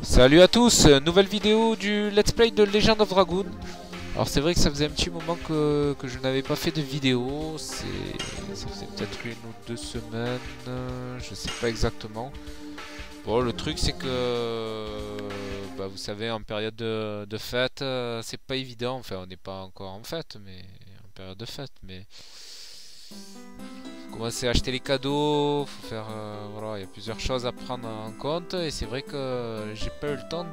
Salut à tous, nouvelle vidéo du Let's Play de Legend of Dragoon. Alors c'est vrai que ça faisait un petit moment que je n'avais pas fait de vidéo, ça faisait peut-être 1 ou 2 semaines, je sais pas exactement. Bon, le truc c'est que, vous savez, en période de fête, c'est pas évident, enfin on n'est pas encore en fête, mais en période de fête, mais... Commencer à acheter les cadeaux, faut faire, voilà, il y a plusieurs choses à prendre en compte et c'est vrai que j'ai pas eu le temps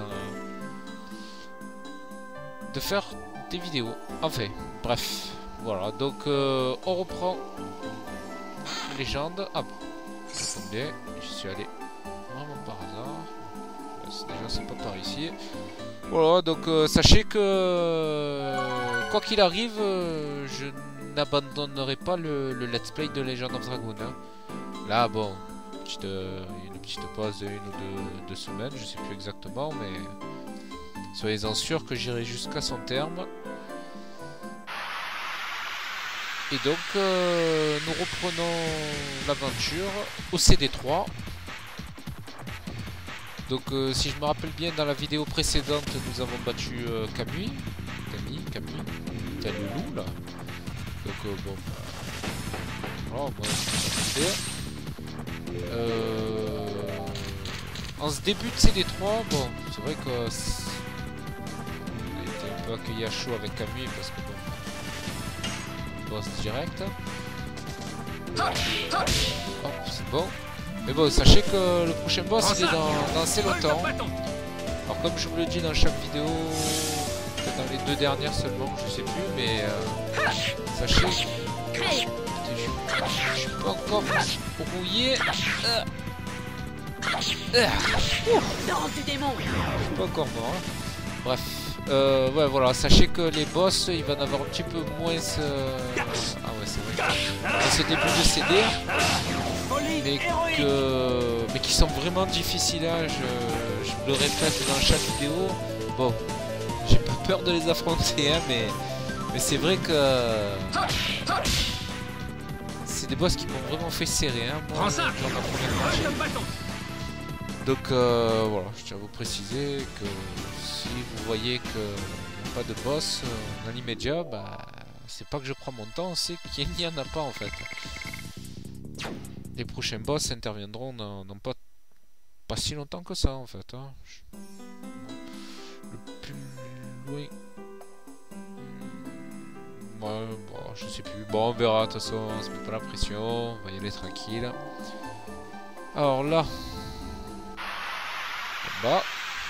de faire des vidéos. Enfin, bref, voilà, donc on reprend Légende. Ah bon, attendez, j'y suis allé vraiment par hasard. Déjà c'est pas par ici. Voilà, donc sachez que quoi qu'il arrive, je n'abandonnerai pas le let's play de Legend of Dragoon. Hein. Là, bon, une petite pause de 1 ou 2 semaines, je sais plus exactement, mais soyez-en sûrs que j'irai jusqu'à son terme. Et donc, nous reprenons l'aventure au CD3. Donc, si je me rappelle bien, dans la vidéo précédente, nous avons battu Camille, t'as le loup là. Donc bon, voilà, moi en ce début de CD3, bon, c'est vrai que on a été un peu accueilli à chaud avec Camille parce que bon, boss direct. Hop, c'est bon. Mais bon, sachez que le prochain boss il est dans assez longtemps. Alors comme je vous le dis dans chaque vidéo, peut-être dans les 2 dernières seulement, je sais plus, mais sachez que je suis pas encore rouillé. Je suis pas encore mort. Hein. Bref, ouais, voilà, sachez que les boss, il va en avoir un petit peu moins. Ah ouais, c'est vrai. Dans ce début de CD, mais qui sont vraiment difficiles. Hein. Je le répète dans chaque vidéo. Bon, j'ai pas peur de les affronter, hein, mais c'est vrai que c'est des boss qui m'ont vraiment fait serrer. Hein, moi, genre ma première partie. Donc voilà, je tiens à vous préciser que si vous voyez qu'il n'y a pas de boss dans l'immédiat, c'est pas que je prends mon temps, c'est qu'il n'y en a pas en fait. Les prochains boss interviendront dans pas si longtemps que ça en fait. Hein. Le plus loin... Ouais, bon, je sais plus. Bon, on verra, de toute façon, on se met pas la pression, on va y aller tranquille. Alors là... Bah.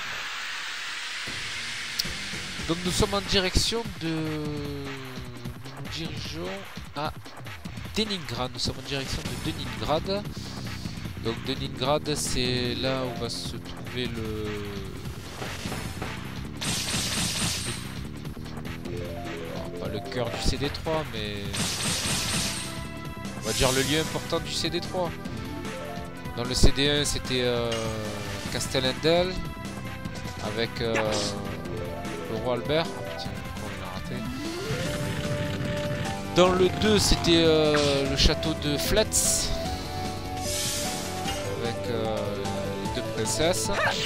Donc nous sommes en direction de... Nous nous dirigeons à Deningrad. Nous sommes en direction de Deningrad. Donc Deningrad, c'est là où va se trouver pas le cœur du CD3, mais... On va dire le lieu important du CD3. Dans le CD1, c'était... Castellendel avec le roi Albert. Oh, putain, on l'a raté. Dans le 2, c'était le château de Fletz avec les 2 princesses.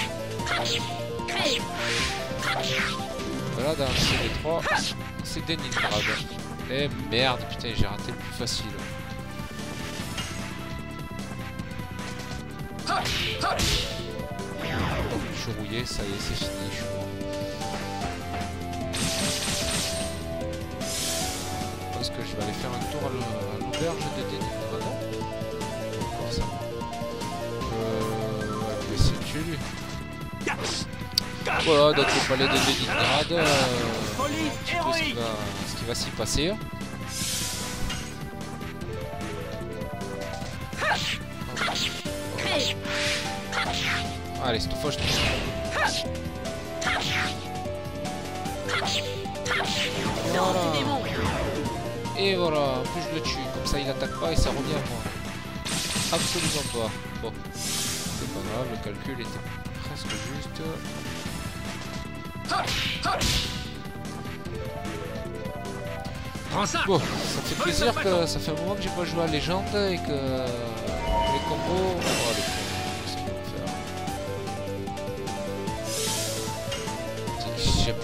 Voilà, dans le CD3, c'est Deningrad. Et merde, putain, j'ai raté le plus facile. Je suis rouillé, ça y est, c'est fini, je suis mort. Je pense que je vais aller faire un tour à l'auberge de Deningrad. Encore ça. Je vais essayer de tuer lui. Voilà, donc le palais de Deningrad, un petit peu ce qui va s'y passer. Allez, cette fois je te... Voilà. Et voilà, en plus je le tue, comme ça il attaque pas et ça revient à moi. Absolument pas. Bon, c'est pas grave, le calcul était presque juste. Bon, ça fait plaisir que ça fait un moment que j'ai pas joué à Légende et que les combos... Oh, les combos, qu'est-ce qu'ils vont faire?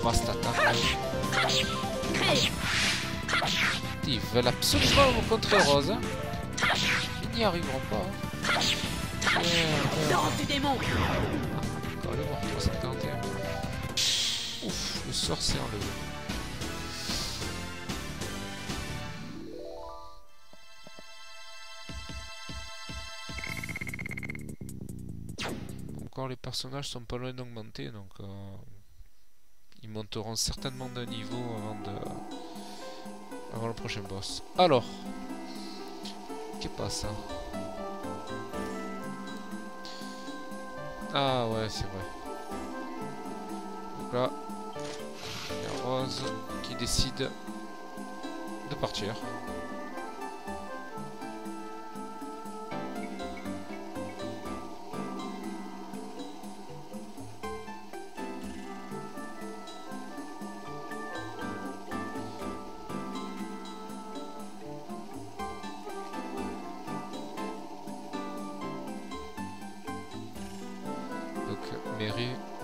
ramasse ta table. Ils veulent absolument me contrer Rose. Ils n'y arriveront pas. Sors du démon. Encore le mort 341. Ouf, le sort s'est enlevé. Encore les personnages sont pas loin d'augmenter, donc ils monteront certainement d'un niveau avant le prochain boss. Alors, qu'est-ce qui passe ça? Ah ouais, c'est vrai. Donc là, il y a Rose qui décide de partir. Mary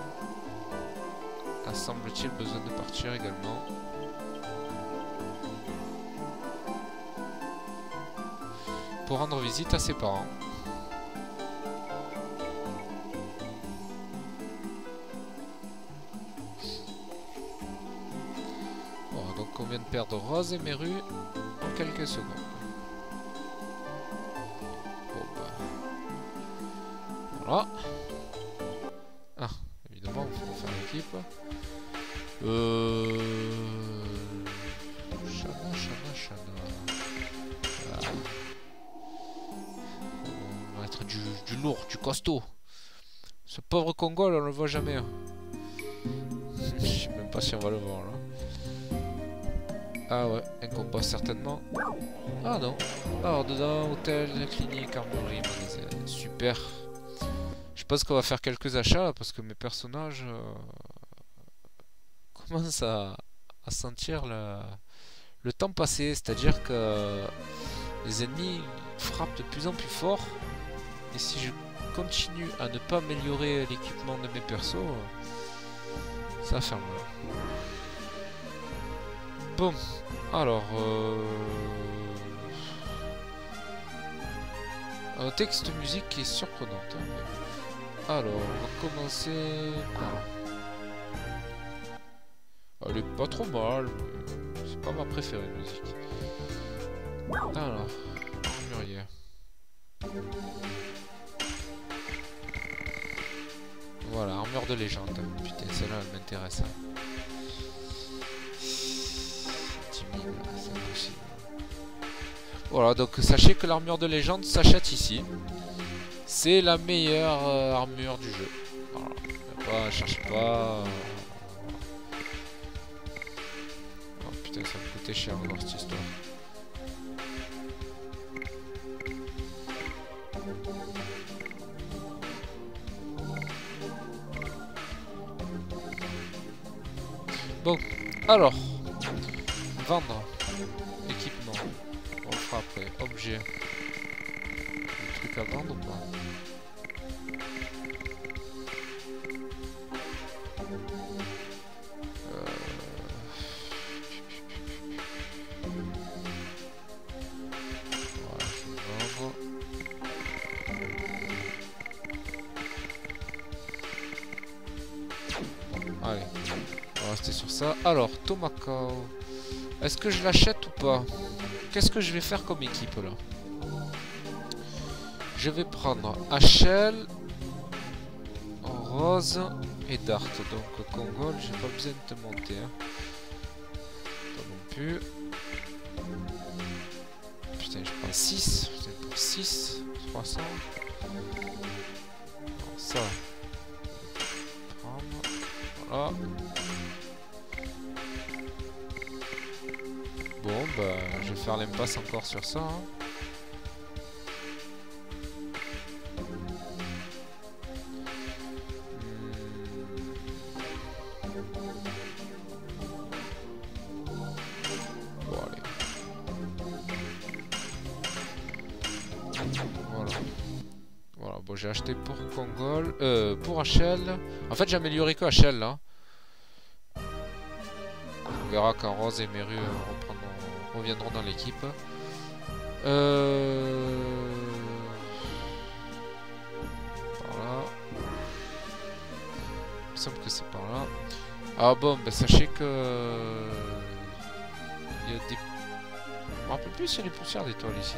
a semble-t-il besoin de partir également. Pour rendre visite à ses parents. Bon, donc on vient de perdre Rose et Meru en quelques secondes. Bon, bah. Voilà. Ah, évidemment, il faut faire l'équipe. Shana. Voilà. On va mettre du lourd, du costaud. Ce pauvre Kongol, on le voit jamais. Hein. Je sais même pas si on va le voir là. Ah ouais, un combat certainement. Ah non. Alors dedans, hôtel, clinique, armurerie, magasin. Super. Je pense qu'on va faire quelques achats là, parce que mes personnages commencent à sentir le temps passé. C'est-à-dire que les ennemis frappent de plus en plus fort. Et si je continue à ne pas améliorer l'équipement de mes persos, ça va faire mal. Bon, alors... un texte musique qui est surprenante. Hein. Alors, on va commencer par là. Elle est pas trop mal, mais c'est pas ma préférée musique. Alors, Muriel. Voilà, armure de légende. Putain, celle-là, elle m'intéresse. Hein. 10 000, c'est impossible. Voilà, donc sachez que l'armure de légende s'achète ici. C'est la meilleure armure du jeu. Voilà, cherchez pas. Oh putain, ça me coûtait cher dans cette histoire. Bon, alors, vendre, équipement, on le fera après, objet, des trucs à vendre ou pas? Voilà, je vais vendre. Allez. On va rester sur ça. Alors, Tomako. Est-ce que je l'achète ou pas? Qu'est-ce que je vais faire comme équipe là? Je vais prendre Hachel, Rose et Dart. Donc, Kongol, j'ai pas besoin de te monter. Hein. Pas non plus. Putain, je prends 6. Putain, pour 6, 300. Alors, ça. Voilà. Bon, bah, je vais faire l'impasse encore sur ça. Hein. Bon, allez. Voilà. Voilà, bon, j'ai acheté pour Kongol. Pour Hachel. En fait, j'ai amélioré que Hachel là. On verra quand Rose et Meru reviendront dans l'équipe. Par là. Il me semble que c'est par là. Ah bon, ben sachez que... il y a des... Je me rappelle plus s'il y a des poussières d'étoiles ici.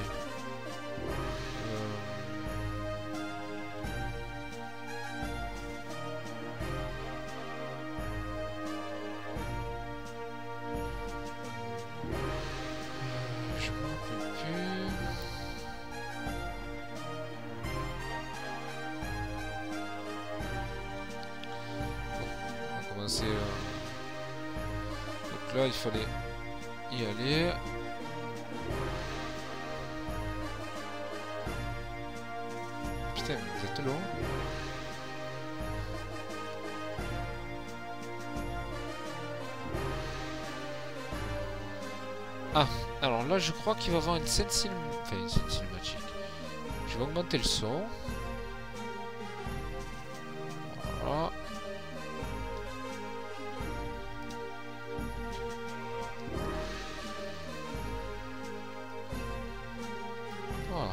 Je me rappelle plus. Bon, on va commencer. Donc là, il fallait y aller. Putain, vous êtes loin. Ah, alors là, je crois qu'il va y avoir une scène cinématique. Je vais augmenter le son. Voilà. Voilà.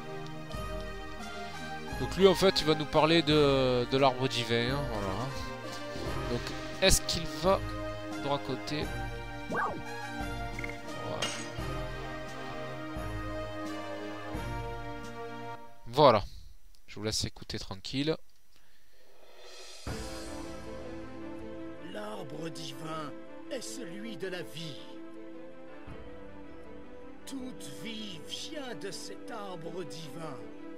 Donc lui, en fait, il va nous parler de l'arbre divin. Hein, voilà. Donc, est-ce qu'il va droit côté? Voilà. Je vous laisse écouter tranquille. L'arbre divin est celui de la vie. Toute vie vient de cet arbre divin.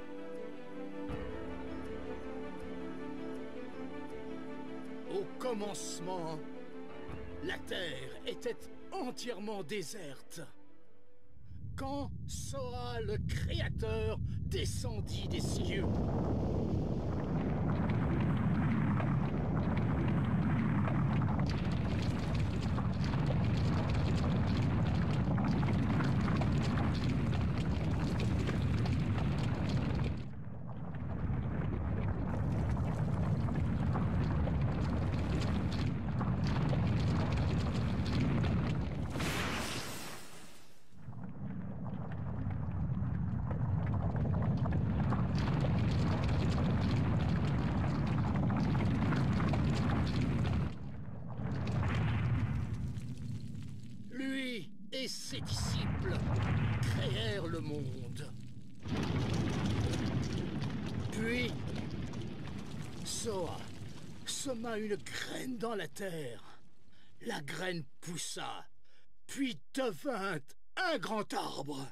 Au commencement, la terre était entièrement déserte. Quand Soa, le Créateur, descendit des cieux. Et ses disciples créèrent le monde. Puis, Soa sema une graine dans la terre. La graine poussa, puis devint un grand arbre.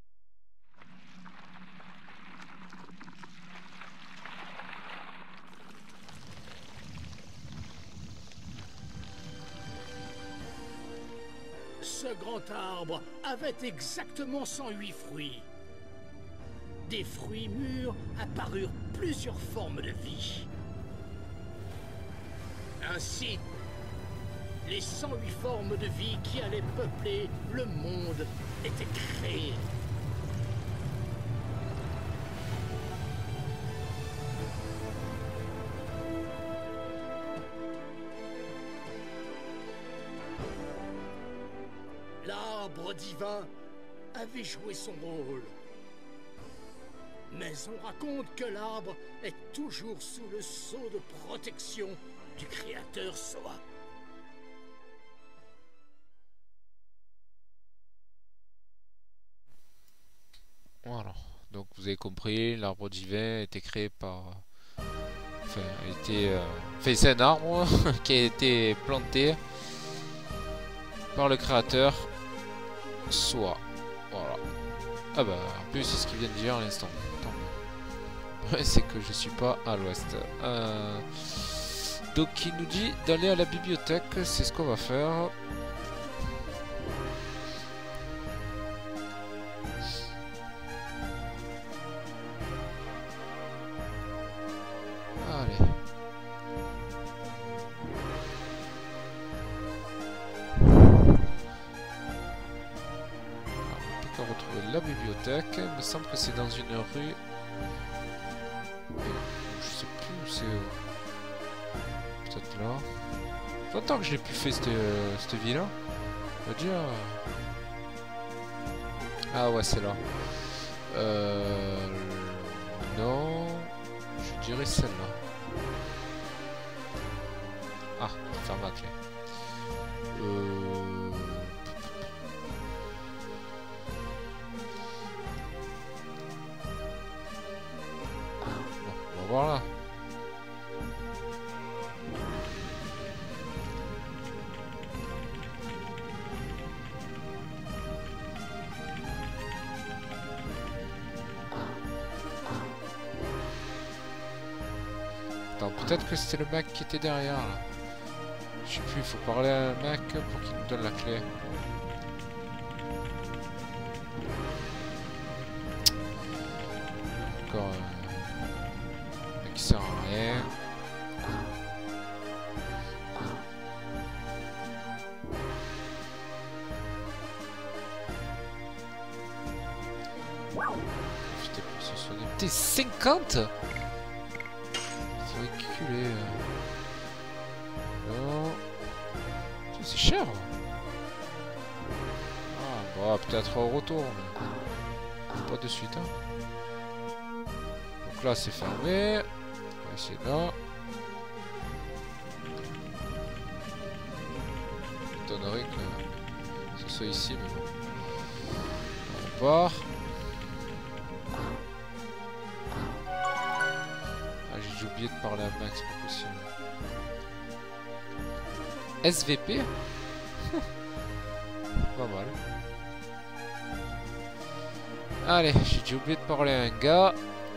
Ce grand arbre avait exactement 108 fruits. Des fruits mûrs apparurent plusieurs formes de vie. Ainsi, les 108 formes de vie qui allaient peupler le monde étaient créées. L'arbre divin avait joué son rôle. Mais on raconte que l'arbre est toujours sous le sceau de protection du créateur Soa. Voilà. Donc vous avez compris, l'arbre divin a été créé par... Enfin, c'est un arbre qui a été planté par le créateur Soa. Voilà. Ah bah, en plus c'est ce qu'il vient de dire à l'instant. C'est que je suis pas à l'ouest. Donc il nous dit d'aller à la bibliothèque, c'est ce qu'on va faire. Allez. Retrouver la bibliothèque. Il me semble que c'est dans une rue. Je sais plus où c'est. Peut-être là. Longtemps que je l'ai plus fait cette vie-là. On va dire. Ah ouais, c'est là. Non. Je dirais celle-là. Ah, ferme la clé. Bon, on va voir là. Attends, peut-être que c'était le mec qui était derrière là. Je sais plus, il faut parler à un mec pour qu'il nous donne la clé. Encore un mec qui sert à rien. Profitez pour se soigner. T'es 50 ? Reculer. Non. C'est cher. Ah, bah, peut-être au retour. Mais pas de suite. Hein. Donc là, c'est fermé. On va essayer là. M'étonnerait que ce soit ici, mais bon. On part. J'ai oublié de parler à Max, c'est pas possible. SVP. Pas mal. Allez, j'ai déjà oublié de parler à un gars.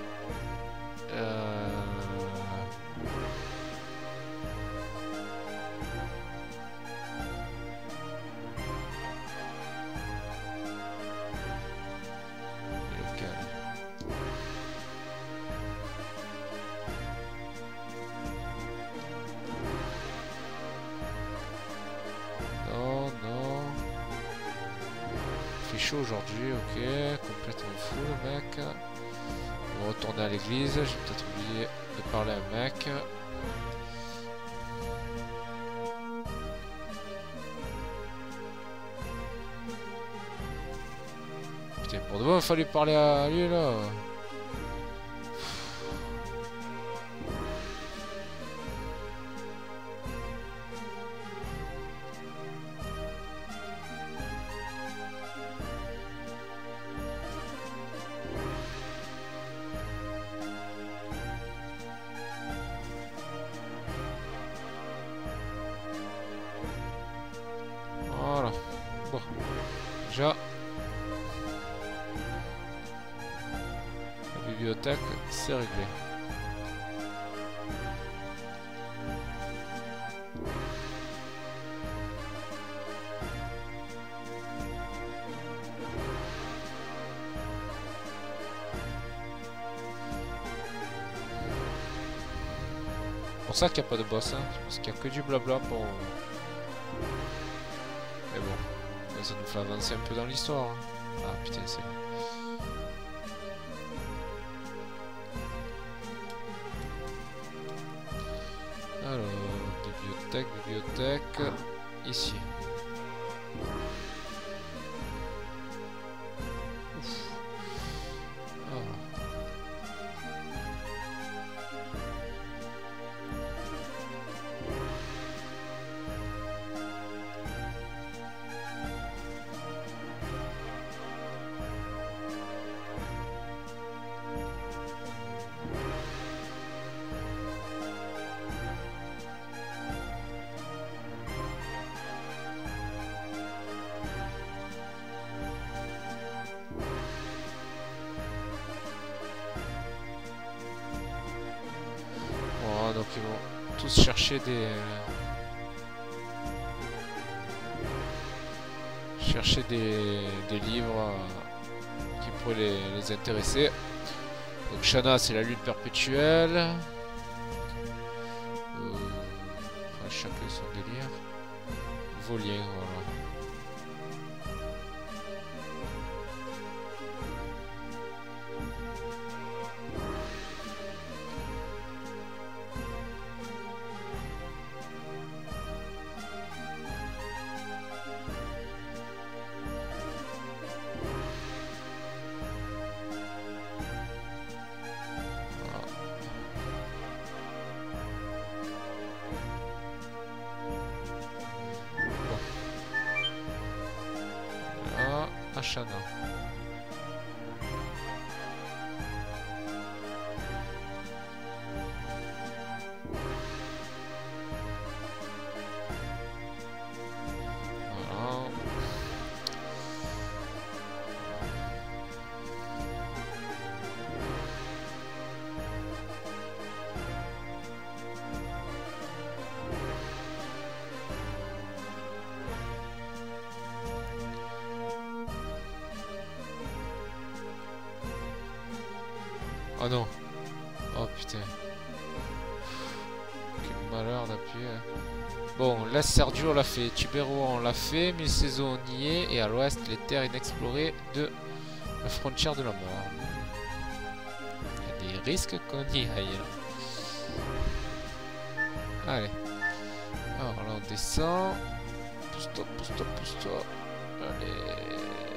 Chaud aujourd'hui, ok, complètement fou le mec. On va retourner à l'église, j'ai peut-être oublié de parler à un mec. Putain, pour de bon, il fallait parler à lui là. Voilà. Bon. Déjà. La bibliothèque, c'est réglé. C'est pour ça qu'il n'y a pas de boss, hein. Parce qu'il n'y a que du blabla pour... Mais bon, ça nous fait avancer un peu dans l'histoire. Hein. Ah putain, c'est... Alors, bibliothèque, ici. Ouf. Alors. Donc ils vont tous chercher des livres qui pourraient les intéresser. Donc Shana, c'est la lune perpétuelle. Enfin, chacun son délire. Volien, voilà. Ashana. Oh non. Oh putain. Quel malheur d'appuyer. Bon, la Sergio on l'a fait. Tubero on l'a fait. Milcezo on y est. Et à l'ouest, les terres inexplorées de la frontière de la mort. Il y a des risques qu'on y aille. Allez. Alors là on descend. Pousse-toi, pousse-toi, pousse-toi. Allez.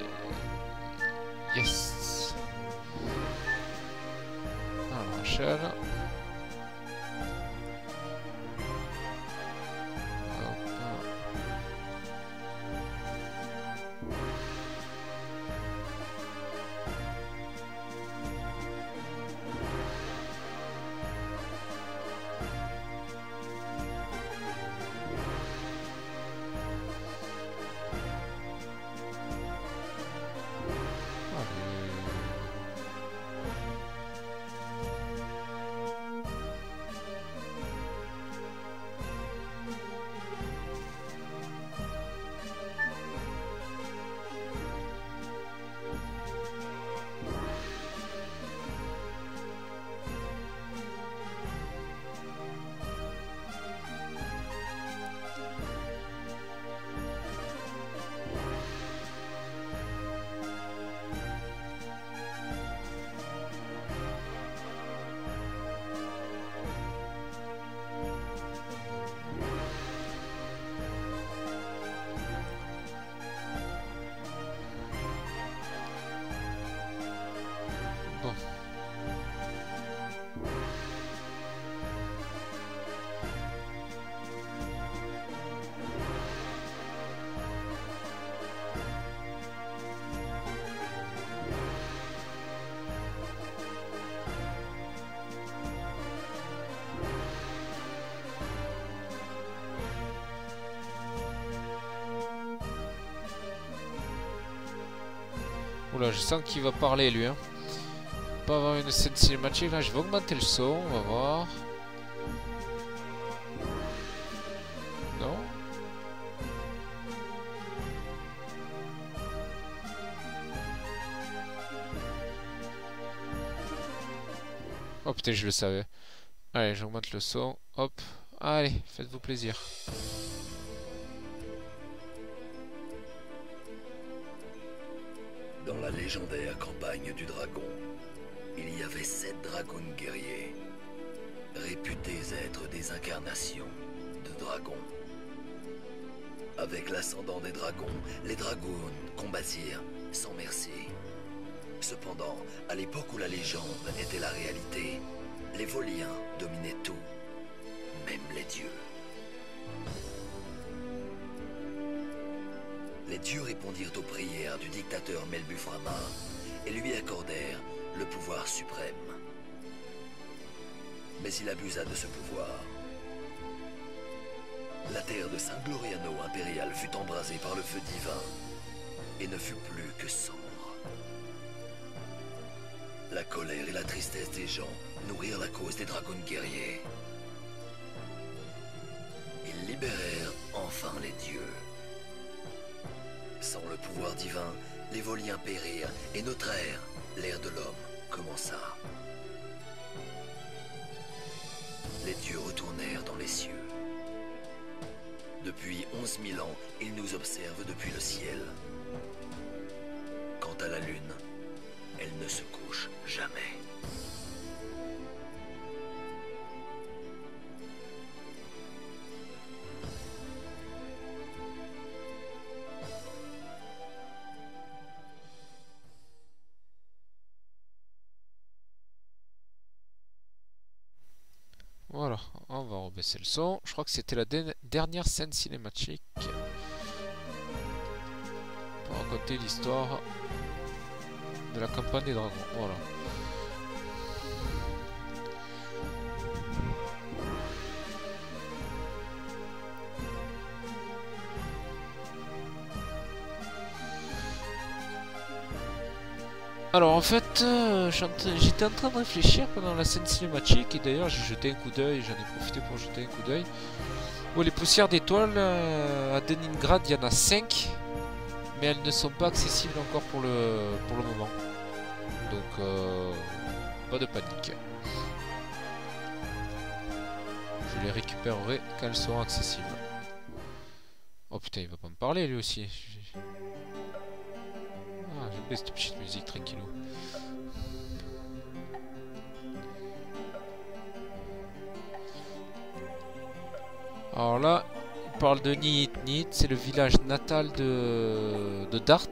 Yes. Alors, enchaîne. Oula, je sens qu'il va parler lui. Hein. Pas avoir une scène cinématique là, je vais augmenter le son, on va voir. Non. Oh putain, je le savais. Allez, j'augmente le son. Hop. Allez, faites-vous plaisir. Dans la légendaire campagne du dragon, il y avait 7 dragons guerriers, réputés être des incarnations de dragons. Avec l'ascendant des dragons, les dragons combattirent sans merci. Cependant, à l'époque où la légende était la réalité, les Voliens dominaient tout, même les dieux. Les dieux répondirent aux prières du dictateur Melbuframa et lui accordèrent le pouvoir suprême. Mais il abusa de ce pouvoir. La terre de Saint-Gloriano impérial fut embrasée par le feu divin et ne fut plus que sombre. La colère et la tristesse des gens nourrirent la cause des dragons guerriers. Ils libérèrent enfin les dieux. Sans le pouvoir divin, les Voliens périrent et notre ère, l'ère de l'homme, commença. Les dieux retournèrent dans les cieux. Depuis 11 000 ans, ils nous observent depuis le ciel. Quant à la lune, elle ne se couche jamais. Voilà, on va rebaisser le son. Je crois que c'était la dernière scène cinématique. Pour raconter l'histoire de la campagne des dragons. Voilà. Alors en fait, j'étais en train de réfléchir pendant la scène cinématique, et d'ailleurs j'ai jeté un coup d'œil, j'en ai profité pour jeter un coup d'œil. Bon, les poussières d'étoiles, à Deningrad il y en a 5, mais elles ne sont pas accessibles encore pour le moment. Donc pas de panique. Je les récupérerai quand elles seront accessibles. Oh putain, il va pas me parler lui aussi. Ah, j'aime bien cette petite musique tranquillou. Alors là, il parle de Niit. Niit, c'est le village natal de Dart.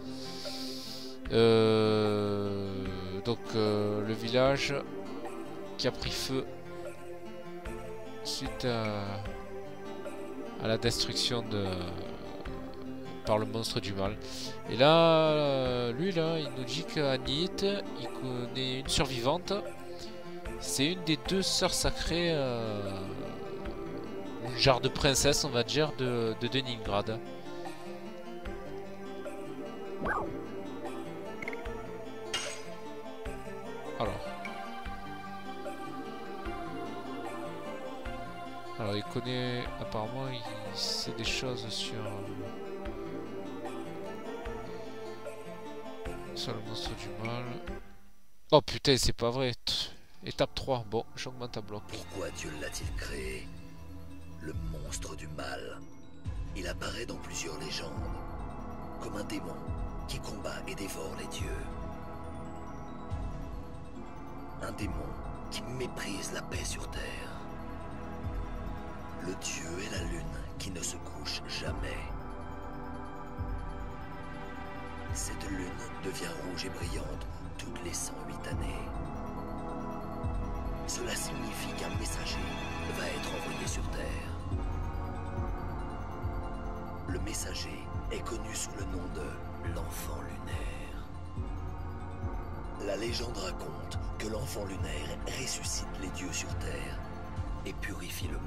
Donc le village qui a pris feu suite à la destruction par le monstre du mal. Et là, lui là, il nous dit qu'à Niit, il connaît une survivante. C'est une des 2 sœurs sacrées, genre de princesse, on va dire, de Deningrad. Alors il connaît, apparemment il sait des choses sur le monstre du mal. Oh putain, c'est pas vrai. Étape 3, bon, j'augmente à bloc. Pourquoi Dieu l'a-t-il créé? Le monstre du mal. Il apparaît dans plusieurs légendes, comme un démon qui combat et dévore les dieux. Un démon qui méprise la paix sur terre. Le dieu et la lune qui ne se couchent jamais. Cette lune devient rouge et brillante toutes les 108 années. Cela signifie qu'un messager va être envoyé sur Terre. Le messager est connu sous le nom de l'enfant lunaire. La légende raconte que l'enfant lunaire ressuscite les dieux sur Terre et purifie le monde.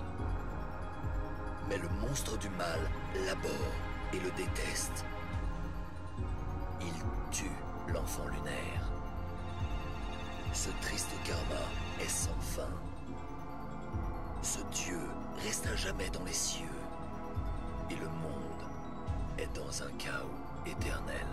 Mais le monstre du mal l'abhorre et le déteste. Il tue l'enfant lunaire. Ce triste karma est sans fin. Ce dieu reste à jamais dans les cieux. Et le monde est dans un chaos éternel.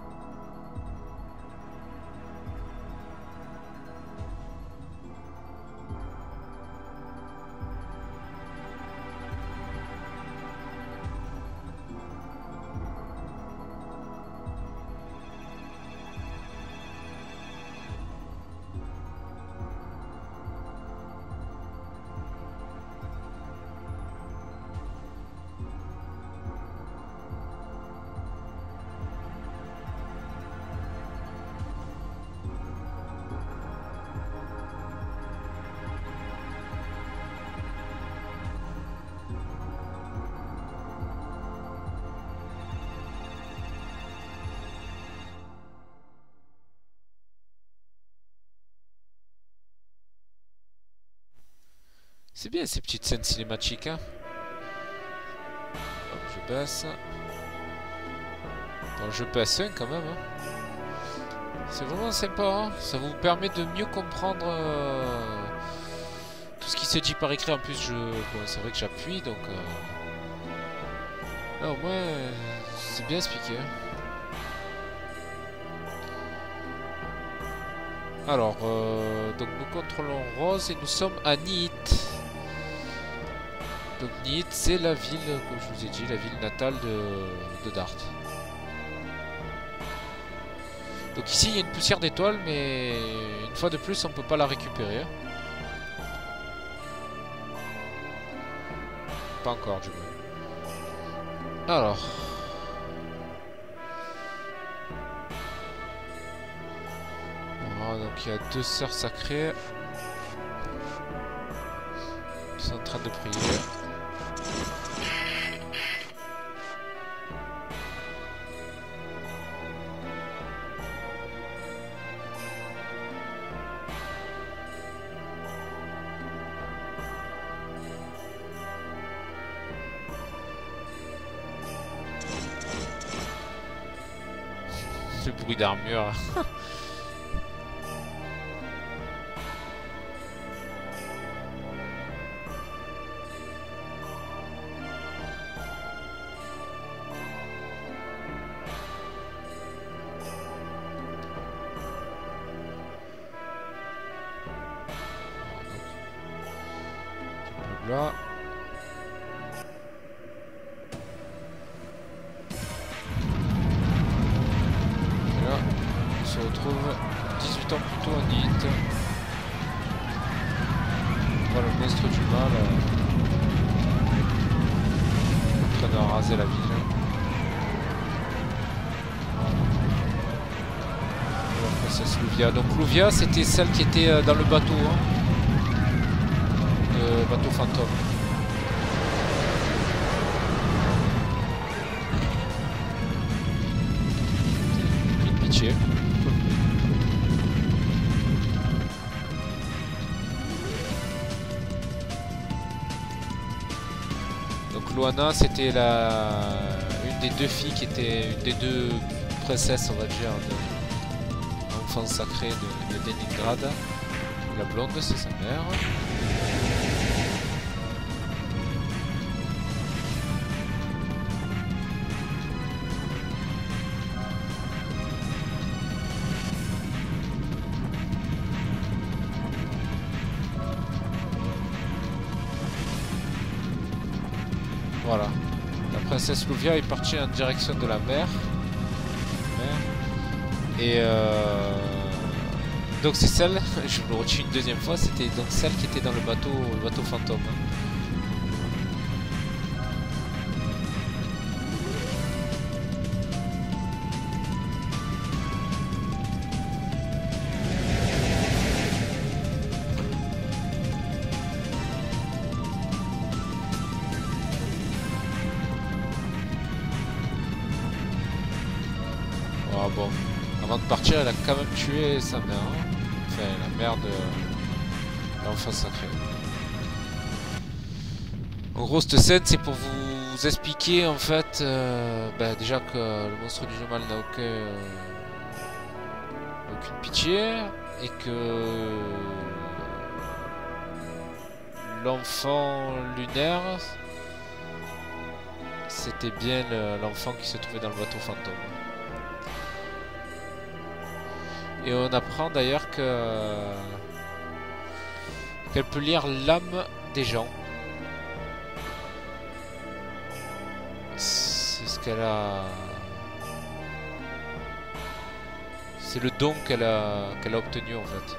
C'est bien ces petites scènes cinématiques, hein. Hop, je baisse. Bon, je passe 1 quand même, hein. C'est vraiment sympa, hein. Ça vous permet de mieux comprendre tout ce qui se dit par écrit. En plus, bon, c'est vrai que j'appuie, donc là, au moins, c'est bien expliqué, hein. Alors, donc nous contrôlons Rose et nous sommes à Niit. Donc Niit, c'est la ville, comme je vous ai dit, la ville natale de Dart. Donc ici, il y a une poussière d'étoiles, mais une fois de plus, on ne peut pas la récupérer. Pas encore, du moins. Alors... donc il y a 2 sœurs sacrées. Ils sont en train de prier. bruit d'armure. Là. Et là, on se retrouve 18 ans plus tôt en hit. Voilà le monstre du mal en train de raser la ville. La princesse Luvia. Donc Luvia, c'était celle qui était dans le bateau. Hein. Bateau fantôme. Une pitié. Donc Luana, c'était une des deux filles qui était une des deux princesses, on va dire, de l'enfance sacrée de Leningrad. La blonde, c'est sa mère. Voilà, la princesse Luvia est partie en direction de la mer. Et donc c'est celle, je me le redis une deuxième fois, c'était donc celle qui était dans le bateau fantôme. Ah bon, avant de partir, elle a quand même tué sa mère, hein. Enfin la mère de l'enfant sacré. En gros, cette scène, c'est pour vous expliquer en fait, déjà que le monstre du mal n'a aucune pitié et que l'enfant lunaire, c'était bien l'enfant qui se trouvait dans le bateau fantôme. Et on apprend d'ailleurs qu'elle peut lire l'âme des gens. C'est ce qu'elle a. C'est le don qu'elle a obtenu en fait.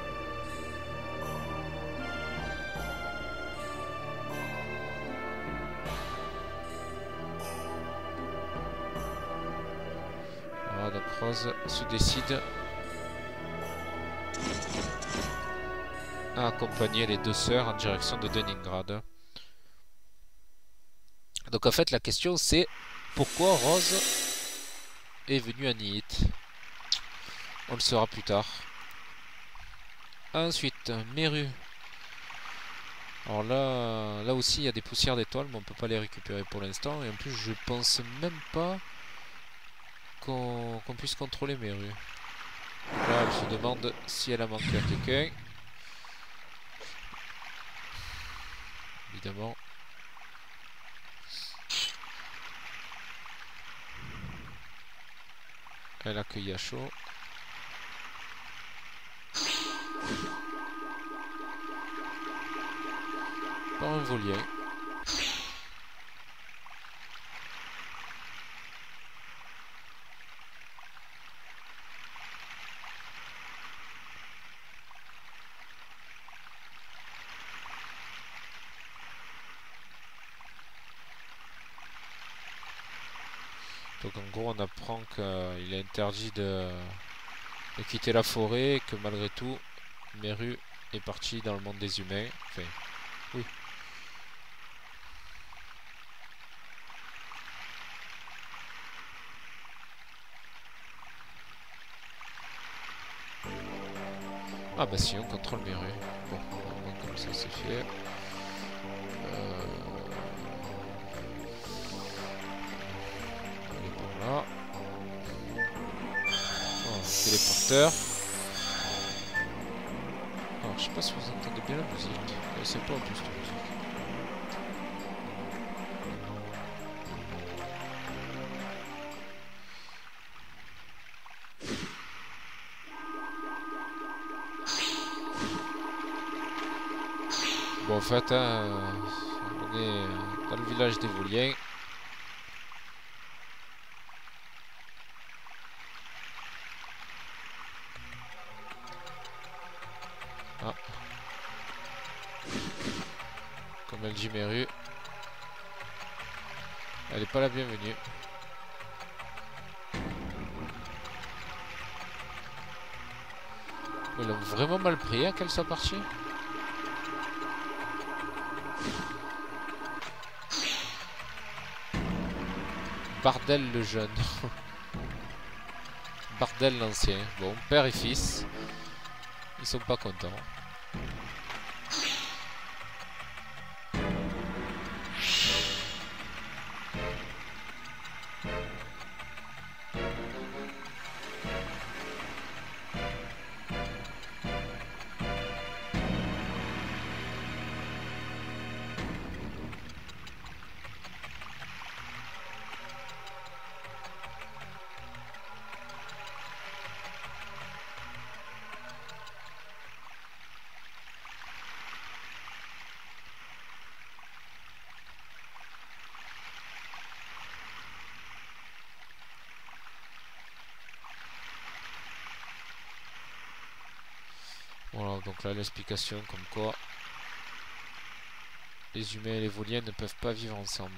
Voilà, donc Rose se décide à accompagner les deux sœurs en direction de Leningrad. Donc en fait la question c'est pourquoi Rose est venue à Niit. On le saura plus tard. Ensuite, Meru. Alors là aussi il y a des poussières d'étoiles mais on peut pas les récupérer pour l'instant. Et en plus je pense même pas qu'on puisse contrôler Meru. Là elle se demande si elle a manqué à quelqu'un. Évidemment. Elle accueille Yasho. Par un volier. Donc en gros on apprend qu'il est interdit de quitter la forêt et que malgré tout Meru est parti dans le monde des humains. Enfin, oui. Ah bah si on contrôle Meru. Bon, comme ça c'est fait. moteur. Alors je sais pas si vous entendez bien la musique. C'est pas en plus la musique. Bon, en fait, hein, on est dans le village des Voliens. Ah. Comme elle dit Meru, elle n'est pas la bienvenue. Ils l'ont vraiment mal pris hein, qu'elle soit partie. Bardel le jeune. Bardel l'ancien. Bon, père et fils. Ils sont pas contents. Voilà, donc là l'explication comme quoi les humains et les Voliens ne peuvent pas vivre ensemble.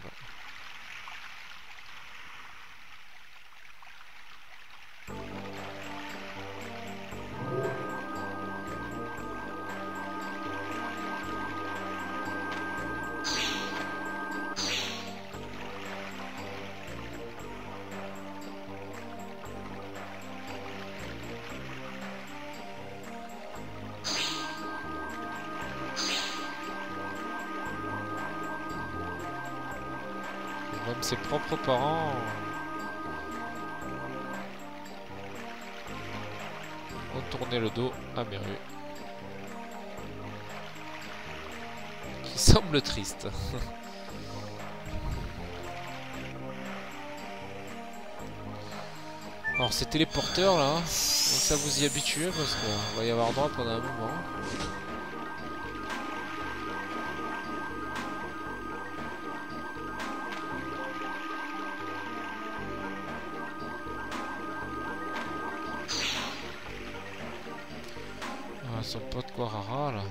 Même ses propres parents ont tourné le dos à Meru, qui semble triste. Alors ces téléporteurs là, donc ça vous y habituez parce qu'on va y avoir droit pendant un moment. Son pote Quarara là.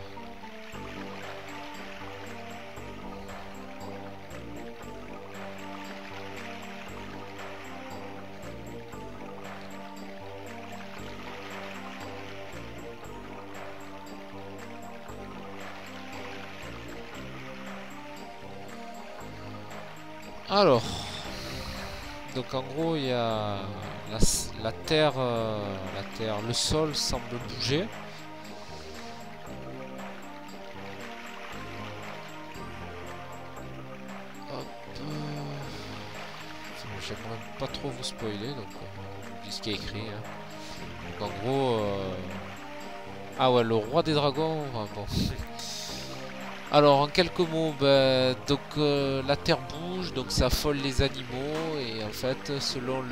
Alors, donc en gros il y a la terre, le sol semble bouger. J'aimerais pas trop vous spoiler, donc je dis ce qui est écrit. Hein. Donc en gros, ah ouais, le roi des dragons. Enfin, bon. Alors en quelques mots, ben, donc la terre bouge, donc ça affole les animaux et en fait, selon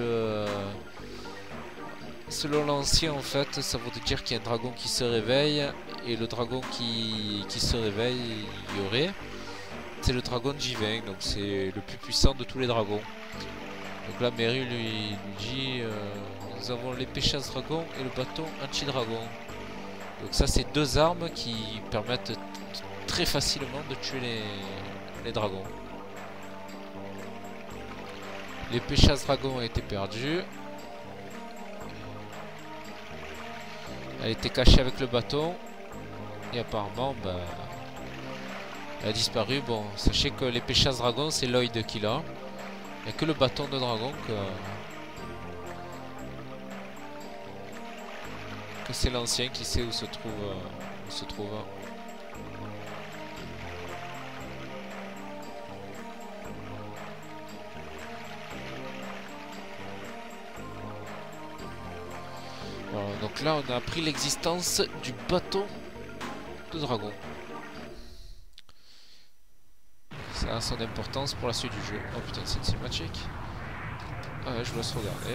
l'ancien, en fait, ça veut dire qu'il y a un dragon qui se réveille et le dragon qui se réveille, il y aurait, c'est le dragon de J20, donc c'est le plus puissant de tous les dragons. Donc là, Meru lui dit nous avons l'épée chasse-dragon et le bâton anti-dragon. Donc ça, c'est deux armes qui permettent très facilement de tuer les dragons. L'épée chasse-dragon a été perdue. Elle était cachée avec le bâton. Et apparemment, bah, elle a disparu. Bon, sachez que l'épée chasse-dragon, c'est Lloyd qui l'a. Il n'y a que le bâton de dragon que c'est l'ancien qui sait où se trouve. Voilà, donc Donc là, on a appris l'existence du bâton de dragon. Ça a son importance pour la suite du jeu. Oh putain, c'est une cinématique. Ah ouais, je vous laisse regarder.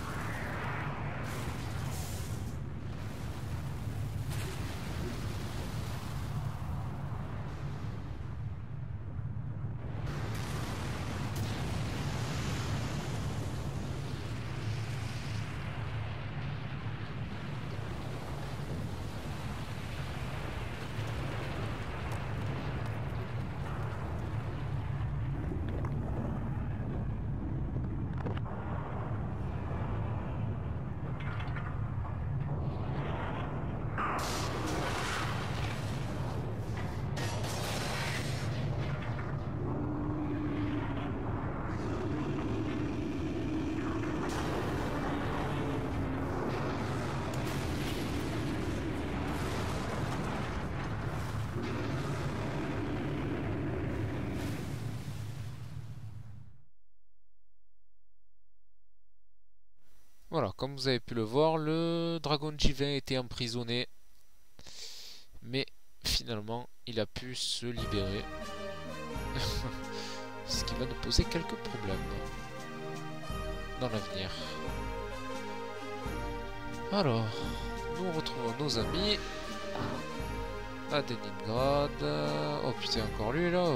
Voilà, comme vous avez pu le voir, le dragon J20 était emprisonné. Mais finalement, il a pu se libérer. Ce qui va nous poser quelques problèmes dans l'avenir. Alors, nous retrouvons nos amis à Leningrad. Oh putain, encore lui là.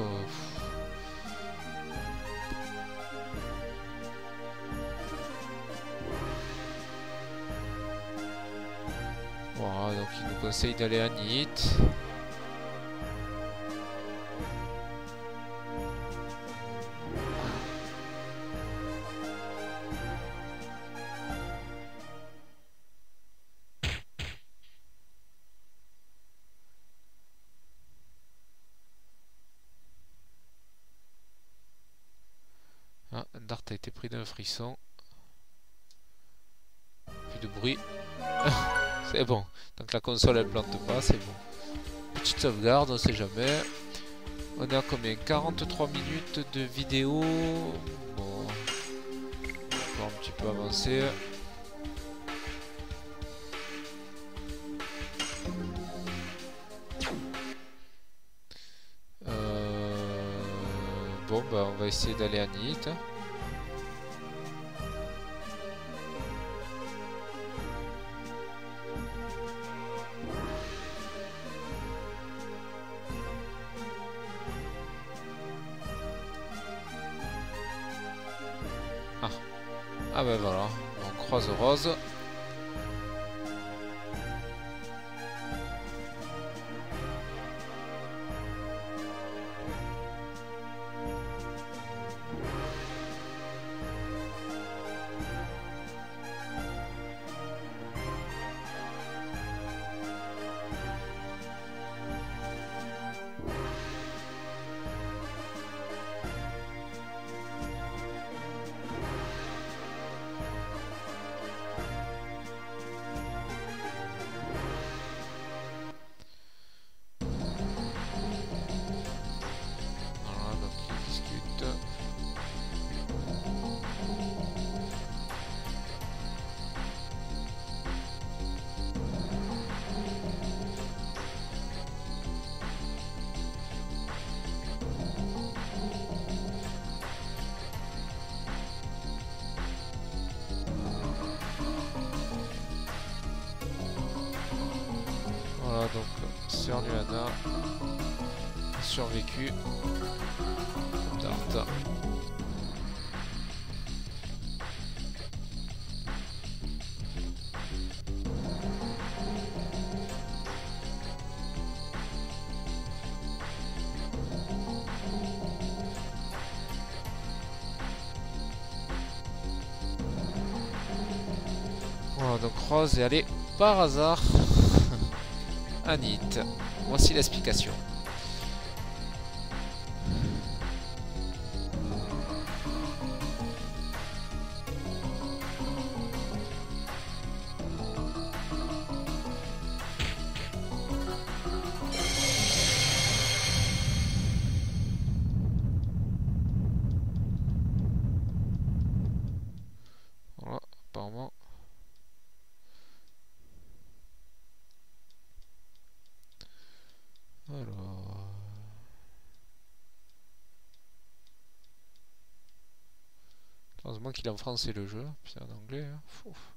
Voilà, donc il nous conseille d'aller à Nit. Ah, Dart a été pris d'un frisson. Plus de bruit. C'est bon. Donc la console elle plante pas, c'est bon. Petite sauvegarde, on sait jamais. On est à combien? 43 minutes de vidéo. Bon. Encore un petit peu avancé. Bon bah on va essayer d'aller à Nit. Ah ben voilà, on croise Rose. Voilà donc Sœur Luana a survécu. Dart. Voilà donc Rose est allée par hasard à Nit. Voici l'explication. Voilà, apparemment. Heureusement qu'il est en français le jeu, puis c'est en anglais. Hein.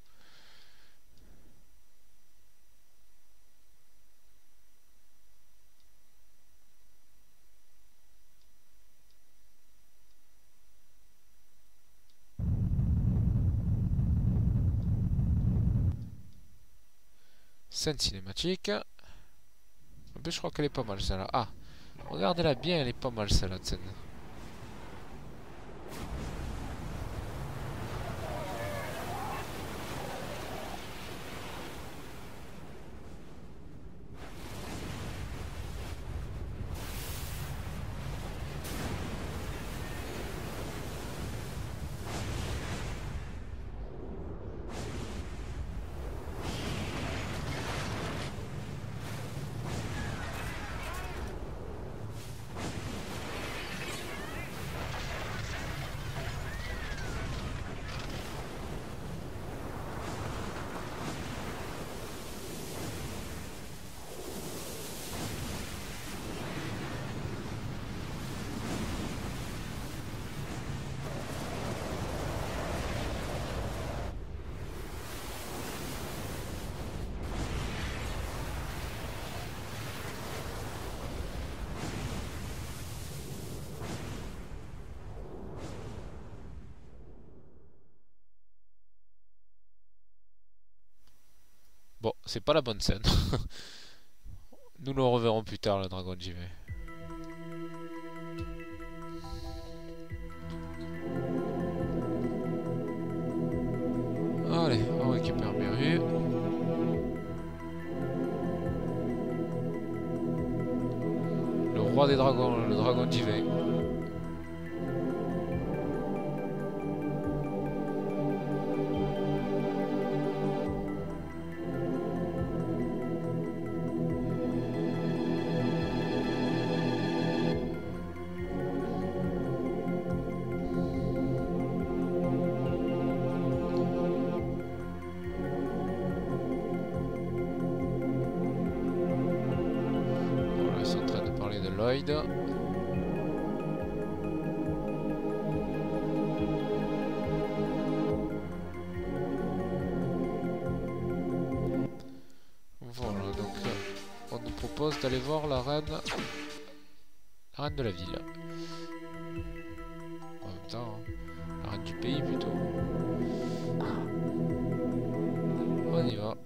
Scène cinématique. Je crois qu'elle est pas mal celle-là. Ah, regardez-la bien, elle est pas mal celle-là de scène. Bon, c'est pas la bonne scène. Nous le reverrons plus tard, le dragon JV. Allez, on récupère Meru. Le roi des dragons, le dragon JV. Lloyd. Voilà, donc on nous propose d'aller voir la reine de la ville. En même temps, hein, la reine du pays plutôt. On y va.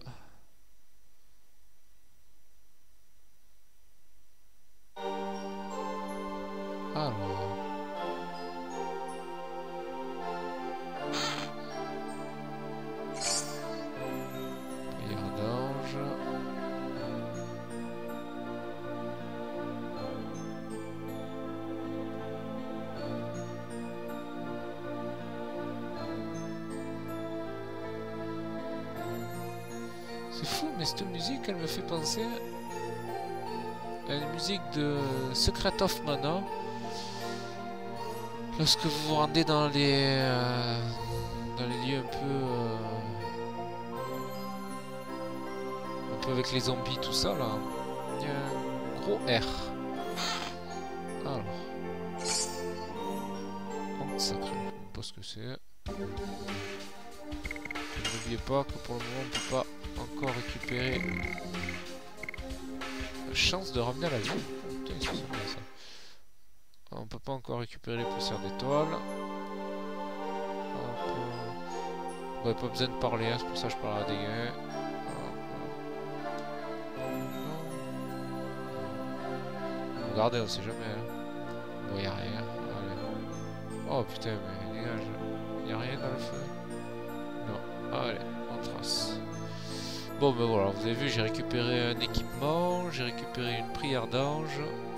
Alors. Prière d'ange. C'est fou, mais cette musique, elle me fait penser à une musique de Secret of Mana. Lorsque vous vous rendez dans les lieux un peu avec les zombies, tout ça là, il y a un gros R. Alors, honte sacrée, je ne sais pas ce que c'est. N'oubliez pas que pour le moment on ne peut pas encore récupérer la chance de ramener à la vie. Putain, c'est bien ça. On peut pas encore récupérer les poussières d'étoiles. Ouais, pas besoin de parler, hein, c'est pour ça que je parle à des gars. Regardez, on sait jamais. Hein. Bon, y a rien. Allez. Oh putain, mais dégage. Y a rien dans le feu. Non. Allez, on trace. Bon, ben voilà, vous avez vu, j'ai récupéré un équipement, j'ai récupéré une prière d'ange.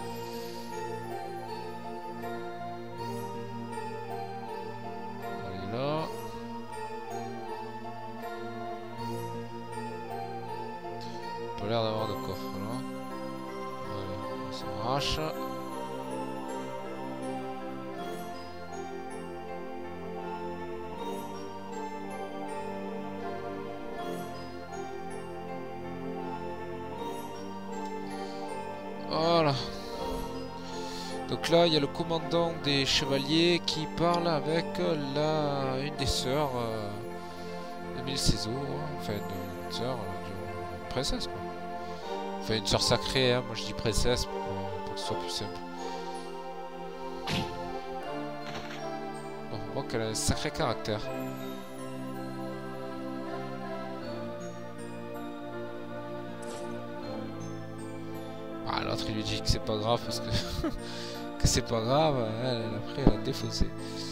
Là. Pas l'air d'avoir de coffre là. Voilà, on s'arrache. Voilà. Donc là, il y a le commandant des chevaliers qui parle avec une des sœurs de Mille Cézo, enfin une sœur, une princesse quoi. Enfin une sœur sacrée, hein. Moi je dis princesse pour que ce soit plus simple. Donc, on voit qu'elle a un sacré caractère. Ah, l'autre il lui dit que c'est pas grave parce que que c'est pas grave, après elle a défaussé.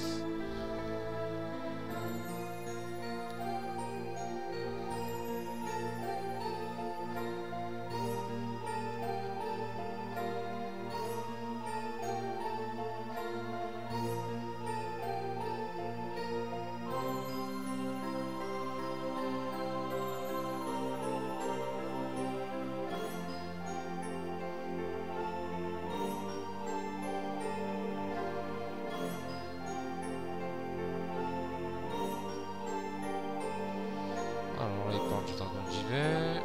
Alors là il parle du dragon d'hiver.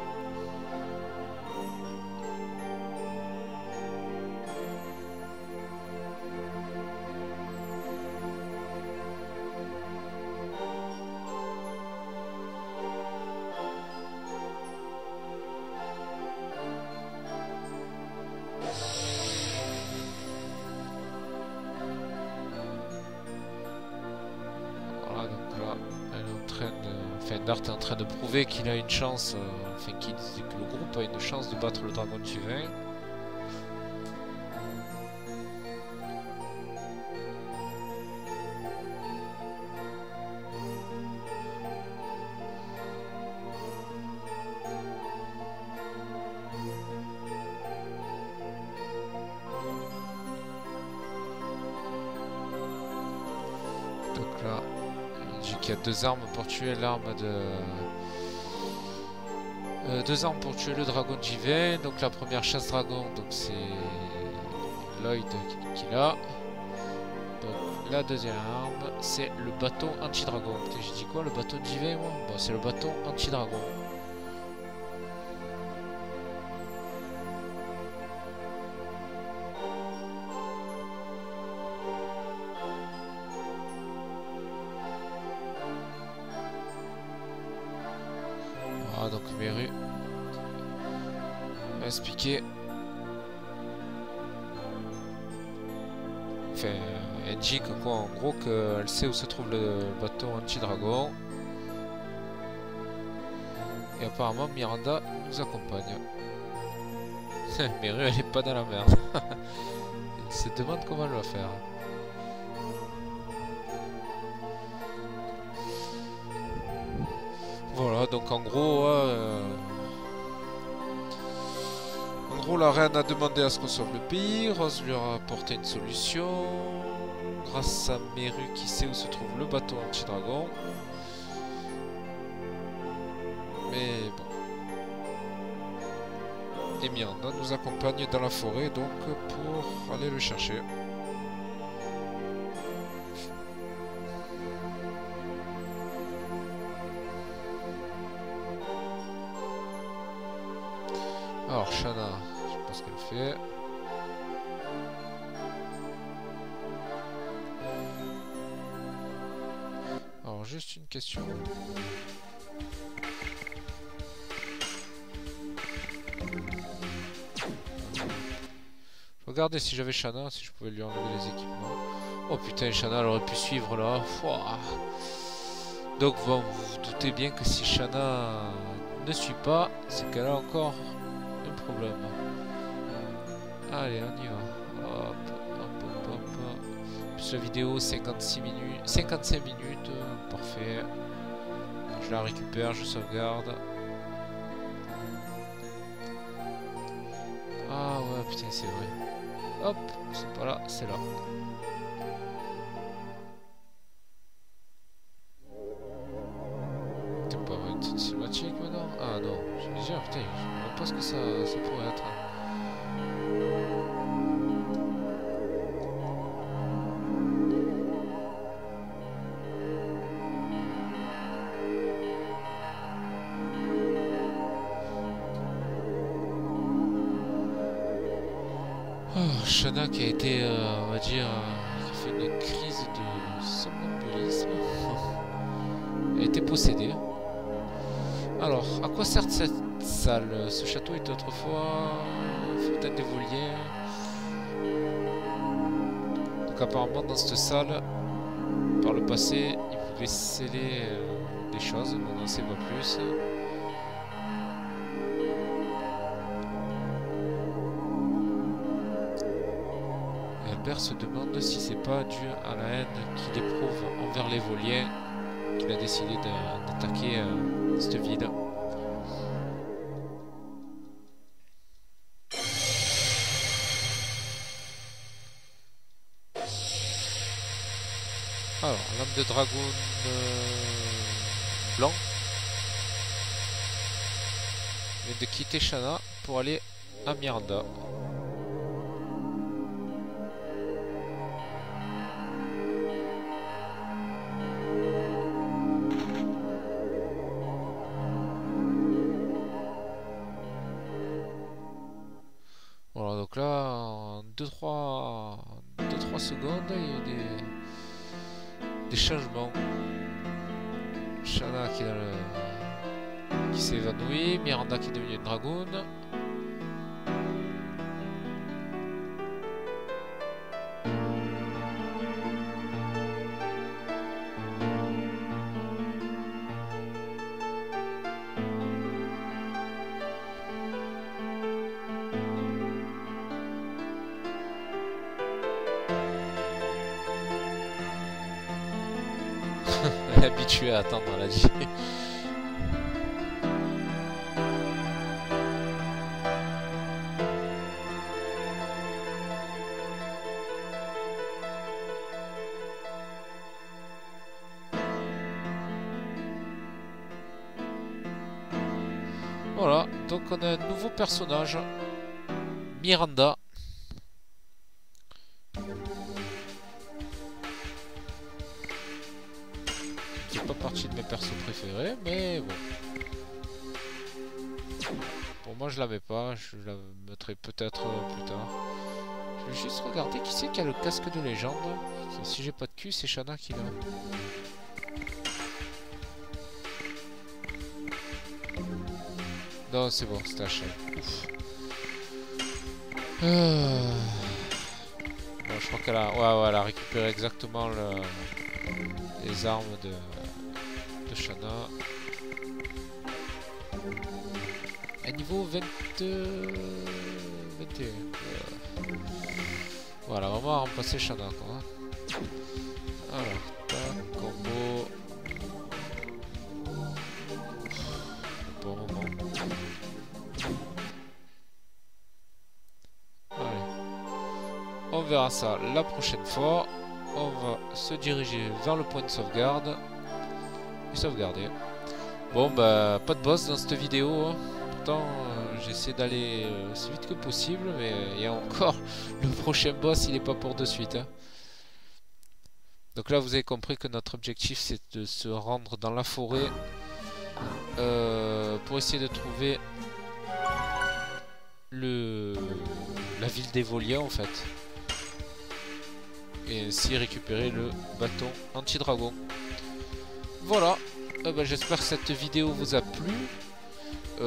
Voilà donc là elle est en train de... Enfin, Dart est en train de prouver qu'il a une chance, enfin que le groupe a une chance de battre le dragon divin. Donc là, il dit qu'il y a deux armes pour tuer l'arme de... deux armes pour tuer le dragon divin. Donc la première chasse dragon, donc c'est Lloyd qui l'a. Donc la deuxième arme, c'est le bâton anti-dragon. Putain, j'ai dit quoi, le bâton divin moi? Bon, c'est le bâton anti-dragon. Voilà, donc Meru va expliquer. Enfin, indique quoi en gros qu'elle sait où se trouve le bâton anti-dragon. Et apparemment Miranda nous accompagne. Meru elle est pas dans la merde. Elle se demande comment elle va faire. Voilà, donc en gros, la reine a demandé à ce qu'on sauve le pays. Rose lui a apporté une solution. Grâce à Meru qui sait où se trouve le bateau anti-dragon. Mais bon. Et Miranda nous accompagne dans la forêt donc pour aller le chercher. Alors Shanna, je sais pas ce qu'elle fait. Alors juste une question. Je regardais si j'avais Shanna, si je pouvais lui enlever les équipements. Oh putain, Shanna elle aurait pu suivre là. Fouah. Donc bon, vous vous doutez bien que si Shanna ne suit pas, c'est qu'elle a encore problème. Allez, on y va. Hop, hop, hop, hop. Plus la vidéo 56 minutes, 55 minutes, parfait. Je la récupère, je sauvegarde. Ah ouais, putain, c'est vrai. Hop, c'est pas là, c'est là. T'as pas une petite cinématique maintenant? Ah non, je me disais, putain, je sais pas ce que ça pourrait être. Shana qui a été, on va dire, qui a fait une crise de somnambulisme. Elle a été possédée. Alors, à quoi sert cette salle? Ce château était autrefois fontaine des Voliers. Donc apparemment dans cette salle, par le passé, il pouvait sceller des choses, mais on n'en sait pas plus. Et Albert se demande si c'est pas dû à la haine qu'il éprouve envers les Voliers qu'il a décidé d'attaquer cette ville. Alors, lame de dragon blanc. Et de quitter Shana pour aller à Miranda. Voilà, donc là, en 2-3 secondes, il y a eu des changements. Shana qui s'est évanouie, Miranda qui est devenue une dragoune. Habitué à attendre la vie. Voilà, donc on a un nouveau personnage, Miranda. Pas partie de mes persos préférés, mais bon. Pour moi, je la mets pas. Je la mettrai peut-être plus tard. Je vais juste regarder qui c'est qui a le casque de légende. Si j'ai pas de cul, c'est Shana qui l'a. Non, c'est bon, c'est la chaîne. Bon, je crois qu'elle a... Ouais, elle a récupéré exactement les armes de Shana. À niveau 21. Voilà, on va remplacer Shana quoi. Alors, tac, combo. Bon moment. Allez. On verra ça la prochaine fois. On va se diriger vers le point de sauvegarde et sauvegarder. Bon bah pas de boss dans cette vidéo hein. Pourtant j'essaie d'aller aussi vite que possible, mais il y a encore le prochain boss, il est pas pour de suite hein. Donc là vous avez compris que notre objectif c'est de se rendre dans la forêt pour essayer de trouver la ville des Voliers en fait. Et ainsi récupérer le bâton anti-dragon. Voilà, j'espère que cette vidéo vous a plu. 1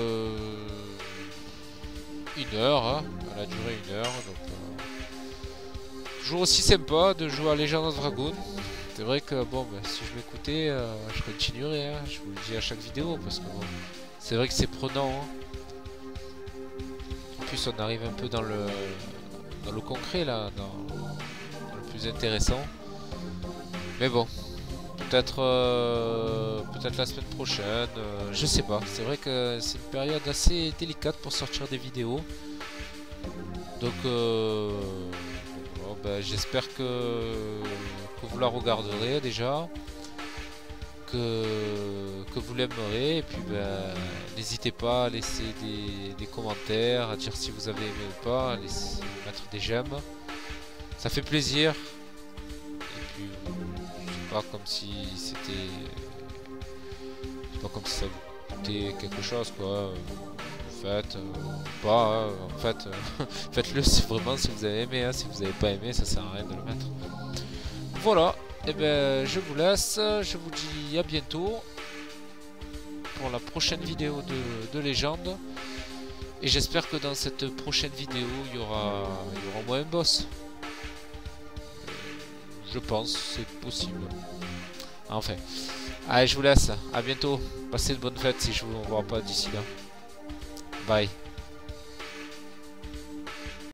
heure, hein. Elle a duré 1 heure. Donc, toujours aussi sympa de jouer à Legend of Dragoon. C'est vrai que bon, si je m'écoutais, je continuerais. Hein. Je vous le dis à chaque vidéo parce que bon, c'est vrai que c'est prenant. Hein. En plus, on arrive un peu dans le concret là. Intéressant, mais bon, peut-être la semaine prochaine, je sais pas. C'est vrai que c'est une période assez délicate pour sortir des vidéos, donc j'espère que vous la regarderez déjà, que vous l'aimerez, et puis n'hésitez pas à laisser des commentaires, à dire si vous avez aimé ou pas, à mettre des j'aime. Ça fait plaisir. Et puis c'est pas comme si c'était... C'est pas comme si ça vous coûtait quelque chose quoi. faites, pas, en fait, faites-le si vraiment si vous avez aimé, hein. Si vous n'avez pas aimé, ça sert à rien de le mettre. Voilà, et ben je vous laisse, je vous dis à bientôt pour la prochaine vidéo de Légende. Et j'espère que dans cette prochaine vidéo, il y aura au moins un boss. Je pense, c'est possible. Enfin, allez, je vous laisse. À bientôt. Passez de bonnes fêtes si je vous revois pas d'ici là. Bye.